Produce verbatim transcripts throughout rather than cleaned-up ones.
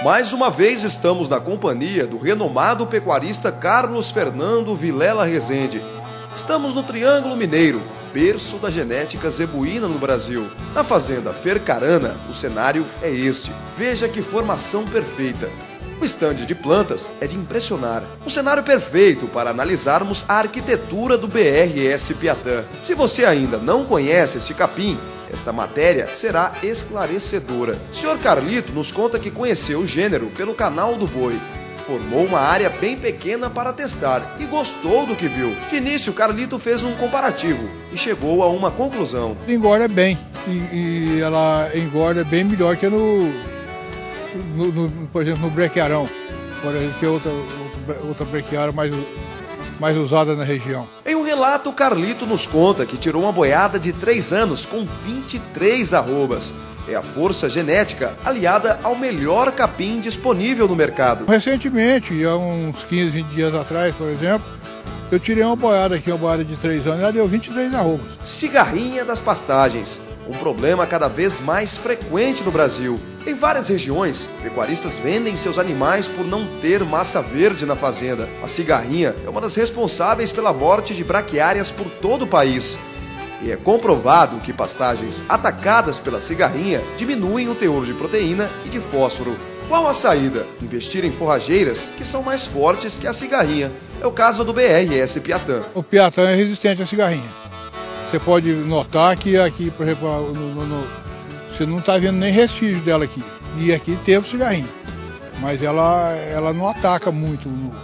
Mais uma vez estamos na companhia do renomado pecuarista Carlos Fernando Vilela Rezende. Estamos no Triângulo Mineiro, berço da genética zebuína no Brasil. Na fazenda Fercarana, o cenário é este. Veja que formação perfeita. O estande de plantas é de impressionar. Um cenário perfeito para analisarmos a arquitetura do B R S Piatã. Se você ainda não conhece este capim, esta matéria será esclarecedora. O senhor Carlito nos conta que conheceu o gênero pelo canal do boi. Formou uma área bem pequena para testar e gostou do que viu. De início, Carlito fez um comparativo e chegou a uma conclusão. Engorda bem, e, e ela engorda bem melhor que no, no, no por exemplo, no brequiarão, por exemplo, que é outra, outra, outra brequiária mais, mais usada na região. Em um relato, Carlito nos conta que tirou uma boiada de três anos com vinte e três arrobas. É a força genética aliada ao melhor capim disponível no mercado. Recentemente, há uns quinze, vinte dias atrás, por exemplo, eu tirei uma boiada aqui, uma boiada de três anos, ela deu vinte e três arrobas. Cigarrinha das pastagens, um problema cada vez mais frequente no Brasil. Em várias regiões, pecuaristas vendem seus animais por não ter massa verde na fazenda. A cigarrinha é uma das responsáveis pela morte de braquiárias por todo o país. E é comprovado que pastagens atacadas pela cigarrinha diminuem o teor de proteína e de fósforo. Qual a saída? Investir em forrageiras que são mais fortes que a cigarrinha. É o caso do B R S Piatã. O Piatã é resistente à cigarrinha. Você pode notar que aqui, por exemplo, no, no, no, você não está vendo nem restígio dela aqui. E aqui teve cigarrinha. Mas ela, ela não ataca muito no,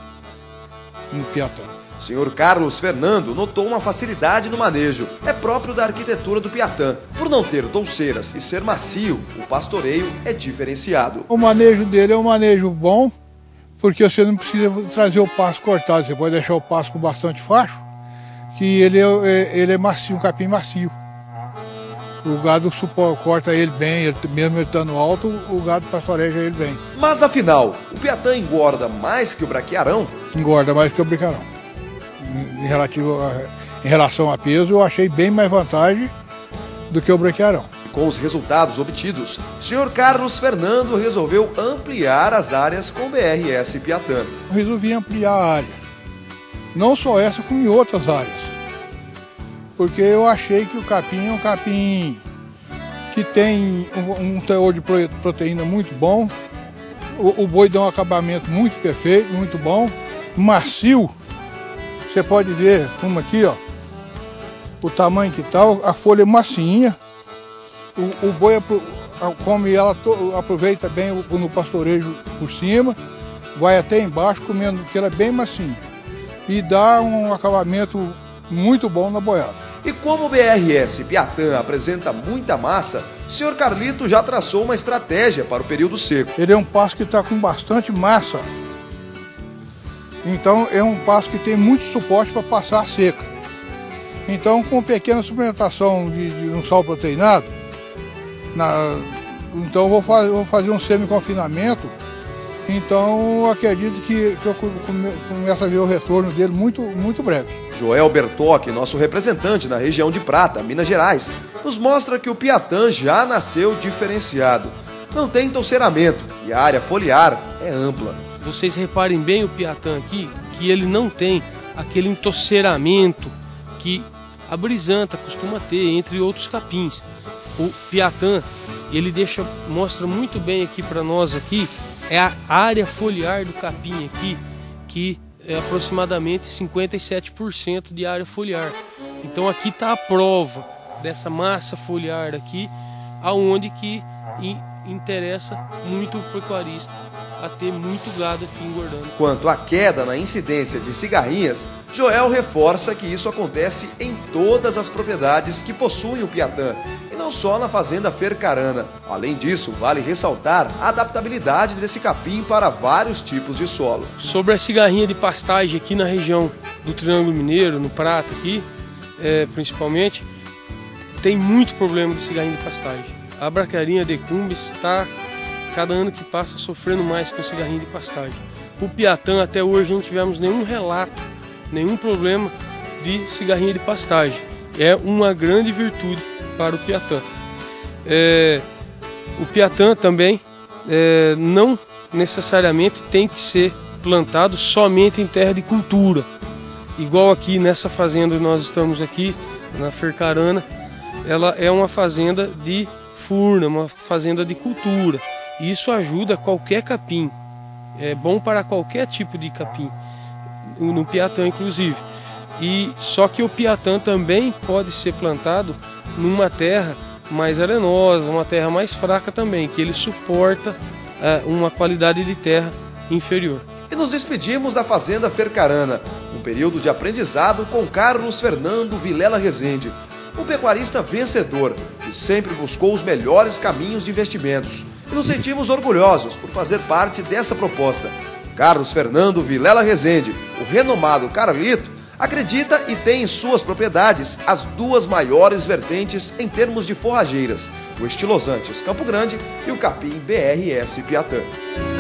no Piatã. O senhor Carlos Fernando notou uma facilidade no manejo. É próprio da arquitetura do Piatã. Por não ter touceiras e ser macio, o pastoreio é diferenciado. O manejo dele é um manejo bom, porque você não precisa trazer o pasto cortado. Você pode deixar o pasto com bastante facho, que ele é, ele é macio, um capim macio. O gado corta ele bem, ele, mesmo ele estando alto, o gado pastoreja ele bem. Mas afinal, o Piatã engorda mais que o braquiarão? Engorda mais que o braquiarão. Em, relativo a, em relação a peso, eu achei bem mais vantagem do que o braquiarão. Com os resultados obtidos, o senhor Carlos Fernando resolveu ampliar as áreas com o B R S Piatã. Eu resolvi ampliar a área, não só essa, como em outras áreas, porque eu achei que o capim é um capim que tem um, um teor de proteína muito bom, o, o boi dá um acabamento muito perfeito, muito bom, macio. Você pode ver como aqui, ó, o tamanho que tá, a folha é macinha, o, o boi come ela, aproveita bem no pastorejo por cima, vai até embaixo comendo, porque ela é bem macinha e dá um acabamento muito bom na boiada. E como o B R S Piatã apresenta muita massa, o senhor Carlito já traçou uma estratégia para o período seco. Ele é um pasto que está com bastante massa. Então é um pasto que tem muito suporte para passar a seca. Então, com pequena suplementação de, de um sal proteinado, na, então vou, faz, vou fazer um semi-confinamento. Então acredito que, que eu come, começo a ver o retorno dele muito, muito breve. Joel Bertocchi, nosso representante na região de Prata, Minas Gerais, nos mostra que o Piatã já nasceu diferenciado. Não tem touceiramento e a área foliar é ampla. Vocês reparem bem o Piatã aqui, que ele não tem aquele entoceiramento que a brisanta costuma ter, entre outros capins. O Piatã, ele deixa, mostra muito bem aqui para nós aqui, é a área foliar do capim aqui, que é aproximadamente cinquenta e sete por cento de área foliar. Então aqui está a prova dessa massa foliar aqui, aonde que interessa muito o pecuarista a ter muito gado aqui engordando. Quanto à queda na incidência de cigarrinhas, Joel reforça que isso acontece em todas as propriedades que possuem o Piatã, e não só na fazenda Fercarana. Além disso, vale ressaltar a adaptabilidade desse capim para vários tipos de solo. Sobre a cigarrinha de pastagem aqui na região do Triângulo Mineiro, no Prata aqui, é, principalmente, tem muito problema de cigarrinha de pastagem. A braquiarinha decumbens está, cada ano que passa, sofrendo mais com cigarrinha de pastagem. O Piatã, até hoje, não tivemos nenhum relato, nenhum problema de cigarrinha de pastagem. É uma grande virtude para o Piatã. É, o Piatã também é, não necessariamente tem que ser plantado somente em terra de cultura. Igual aqui nessa fazenda que nós estamos aqui, na Fercarana, ela é uma fazenda de furna, uma fazenda de cultura. Isso ajuda qualquer capim, é bom para qualquer tipo de capim, no Piatã inclusive. E só que o Piatã também pode ser plantado numa terra mais arenosa, uma terra mais fraca também, que ele suporta é, uma qualidade de terra inferior. E nos despedimos da Fazenda Fercarana, um período de aprendizado com Carlos Fernando Vilela Rezende, um pecuarista vencedor que sempre buscou os melhores caminhos de investimentos. E nos sentimos orgulhosos por fazer parte dessa proposta. Carlos Fernando Vilela Rezende, o renomado Carlito, acredita e tem em suas propriedades as duas maiores vertentes em termos de forrageiras, o Estilosantes Campo Grande e o capim B R S Piatã.